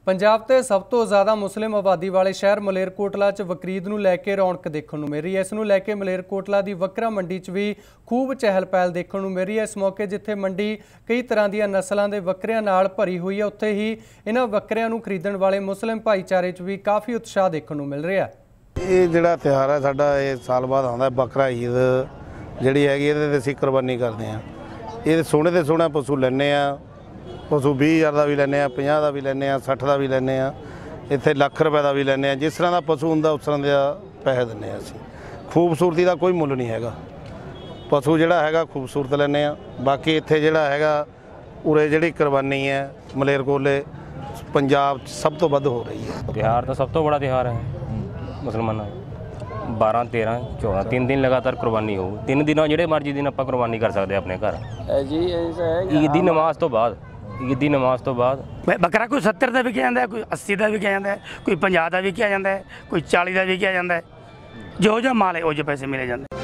ਪੰਜਾਬ ਤੇ ਸਭ ਤੋਂ ਜ਼ਿਆਦਾ ਮੁਸਲਿਮ ਆਬਾਦੀ ਵਾਲੇ ਸ਼ਹਿਰ ਮਲੇਰਕੋਟਲਾ 'ਚ ਬਕਰੀਦ ਨੂੰ ਲੈ ਕੇ ਰੌਣਕ ਦੇਖਣ ਨੂੰ ਮਿਲ ਰਹੀ ਹੈ। ਇਸ ਨੂੰ ਲੈ ਕੇ ਮਲੇਰਕੋਟਲਾ ਦੀ ਵੱਕਰਾ ਮੰਡੀ 'ਚ ਵੀ ਖੂਬ ਚਹਿਲ ਪਹਿਲ ਦੇਖਣ ਨੂੰ ਮਿਲ ਰਹੀ ਹੈ। ਇਸ ਮੌਕੇ ਜਿੱਥੇ ਮੰਡੀ ਕਈ ਤਰ੍ਹਾਂ ਦੀਆਂ ਨਸਲਾਂ ਦੇ ਬੱਕਰਿਆਂ ਨਾਲ ਭਰੀ ਹੋਈ ਹੈ, ਉੱਥੇ ਹੀ ਇਹਨਾਂ ਬੱਕਰਿਆਂ ਨੂੰ ਖਰੀਦਣ ਵਾਲੇ ਮੁਸਲਿਮ ਭਾਈਚਾਰੇ 'ਚ ਵੀ ਕਾਫੀ ਉਤਸ਼ਾਹ ਦੇਖਣ ਨੂੰ ਮਿਲ ਰਿਹਾ। ਇਹ ਜਿਹੜਾ ਤਿਉਹਾਰ ਹੈ ਸਾਡਾ, ਇਹ ਸਾਲ ਬਾਅਦ ਆਉਂਦਾ ਬੱਕਰਾ ਈਦ ਜਿਹੜੀ ਹੈਗੀ, ਇਹਦੇ ਤੇ ਅਸੀਂ ਕੁਰਬਾਨੀ ਕਰਦੇ ਹਾਂ। ਇਹ ਸੋਹਣੇ ਤੇ ਸੋਹਣਾ ਪਸ਼ੂ ਲੈਂਦੇ ਆ। ਪਸ਼ੂ 20,000 ਦਾ ਵੀ ਲੈਂਦੇ ਆ, 50 ਦਾ ਵੀ ਲੈਂਦੇ ਆ, 60 ਦਾ ਵੀ ਲੈਂਦੇ ਆ, ਇੱਥੇ ਲੱਖ ਰੁਪਏ ਦਾ ਵੀ ਲੈਂਦੇ ਆ। ਜਿਸ ਤਰ੍ਹਾਂ ਦਾ ਪਸ਼ੂ ਹੁੰਦਾ ਉਸ ਤਰ੍ਹਾਂ ਦਾ ਪੈਸੇ ਦਿੰਦੇ ਆ ਅਸੀਂ। ਖੂਬਸੂਰਤੀ ਦਾ ਕੋਈ ਮੁੱਲ ਨਹੀਂ ਹੈਗਾ। ਪਸ਼ੂ ਜਿਹੜਾ ਹੈਗਾ ਖੂਬਸੂਰਤ ਲੈਂਦੇ ਆ। ਬਾਕੀ ਇੱਥੇ ਜਿਹੜਾ ਹੈਗਾ ਉਰੇ ਜਿਹੜੀ ਕੁਰਬਾਨੀ ਹੈ ਮਲੇਰਕੋਟਲੇ ਪੰਜਾਬ 'ਚ ਸਭ ਤੋਂ ਵੱਧ ਹੋ ਰਹੀ ਹੈ। ਤਿਉਹਾਰ ਤਾਂ ਸਭ ਤੋਂ ਬੜਾ ਤਿਉਹਾਰ ਹੈ ਮੁਸਲਮਾਨਾਂ ਦਾ। 12, 13, 14 3 दिन लगातार कुर्बानी हो। 3 दिनों ਜਿਹੜੇ ਮਰਜ਼ੀ ਦਿਨ ਆਪਾਂ ਕੁਰਬਾਨੀ ਕਰ ਸਕਦੇ ਆਪਣੇ ਘਰ ਜੀ। ਈਦ ਦੀ ਨਮਾਜ਼ ਤੋਂ ਬਾਅਦ, ਈਦ ਦੀ ਨਮਾਜ਼ ਤੋਂ ਬਾਅਦ ਬੱਕਰਾ ਕੋਈ 70 ਦਾ ਵਿਕਿਆ ਜਾਂਦਾ, ਕੋਈ 80 ਦਾ ਵਿਕਿਆ ਜਾਂਦਾ, ਕੋਈ 50 ਦਾ ਵਿਕਿਆ ਜਾਂਦਾ, ਕੋਈ 40 ਦਾ ਵਿਕਿਆ ਜਾਂਦਾ। ਜੋ ਮਾਲ ਹੈ ਉਹ ਜੋ ਪੈਸੇ ਮਿਲੇ ਜਾਂਦੇ।